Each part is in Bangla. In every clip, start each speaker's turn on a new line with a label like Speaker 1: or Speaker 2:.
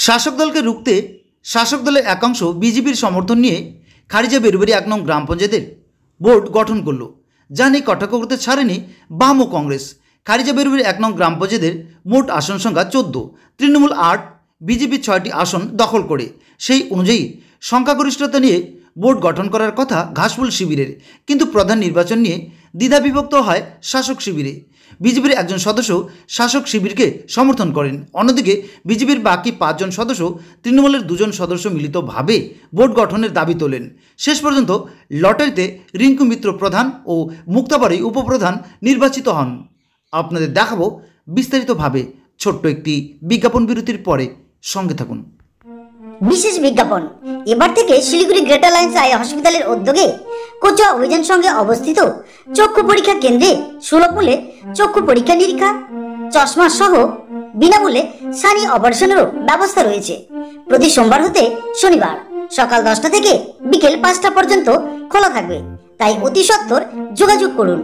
Speaker 1: শাসক দলকে রুখতে শাসক দলের একাংশ বিজেপির সমর্থন নিয়ে খারিজা বেরুবারি 1 নং গ্রাম পঞ্চায়েতের বোর্ড গঠন করলো, যা নিয়ে কটাক্ষ করতে ছাড়েনি বাম ও কংগ্রেস। খারিজা বেরুবারি 1 নং গ্রাম পঞ্চায়েতের মোট আসন সংখ্যা 14, তৃণমূল 8, বিজেপি 6টি আসন দখল করে। সেই অনুযায়ী সংখ্যাগরিষ্ঠতা নিয়ে বোর্ড গঠন করার কথা ঘাসফুল শিবিরের, কিন্তু প্রধান নির্বাচন নিয়ে দ্বিধাবিভক্ত হয় শাসক শিবিরে। বিজেপির একজন সদস্য শাসক শিবিরকে সমর্থন করেন, অন্যদিকে বিজেপির বাকি 5 জন সদস্য তৃণমূলের 2 জন সদস্য মিলিতভাবে বোর্ড গঠনের দাবি তোলেন। শেষ পর্যন্ত লটারিতে রিঙ্কু মিত্র প্রধান ও মুক্তাবাড়ি উপপ্রধান নির্বাচিত হন। আপনাদের দেখাবো বিস্তারিতভাবে ছোট্ট একটি বিজ্ঞাপন বিরতির পরে। সঙ্গে থাকুন।
Speaker 2: বিশেষ বিজ্ঞাপন। এবার থেকে শিলিগুড়ি গ্রেটার লাইন্স আই হসপিটালের উদ্যোগে কোচুয়া অভিযান সঙ্গে অবস্থিত চক্ষু পরীক্ষা কেন্দ্রে সুলভ মূল্যে চক্ষু পরীক্ষা নিরীক্ষা, চশমা সহ বিনামূল্যে সানি অপারেশনেরও ব্যবস্থা রয়েছে। প্রতি সোমবার হতে শনিবার সকাল 10টা থেকে বিকেল 5টা পর্যন্ত খোলা থাকবে, তাই অতি সত্বর যোগাযোগ করুন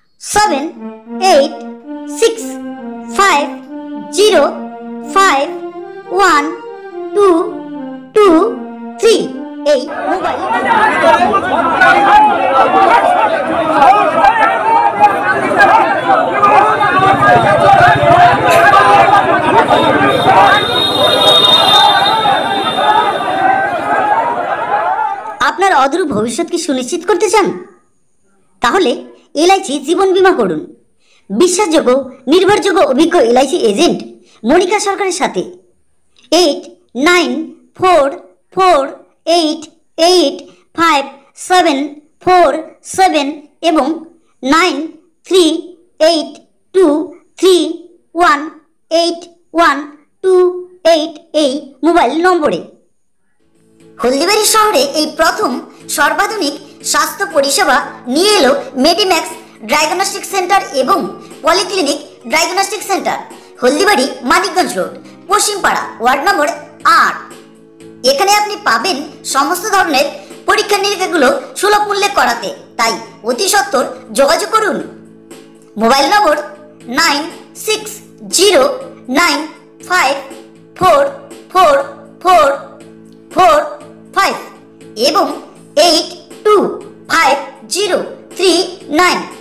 Speaker 2: 7865051223 এই মোবাইল। আপনার অদূর ভবিষ্যৎ কি সুনিশ্চিত করতে চান? তাহলে এলআইসি জীবন বীমা করুন বিশ্বাসযোগ্য, নির্ভরযোগ্য, অভিজ্ঞ এলআইসি এজেন্ট মনিকা সরকারের সাথে। 8948885747 এবং 9382318128 এই মোবাইল নম্বরে। হলদিবাড়ি শহরে এই প্রথম সর্বাধুনিক স্বাস্থ্য পরিষেবা নিয়ে এলো মেডিম্যাক্স ডায়াগনস্টিক সেন্টার এবং polyclinic diagnostic centre, Haldibari, Manikganj road, Paschimpara, ward number 8। এখানে আপনি পাবেন সমস্ত ধরনের পরীক্ষা নিরীক্ষাগুলো সুলভ মূল্যে করাতে, তাই অতি সত্বর যোগাযোগ করুন। মোবাইল নম্বর 9609544445 এবং 825039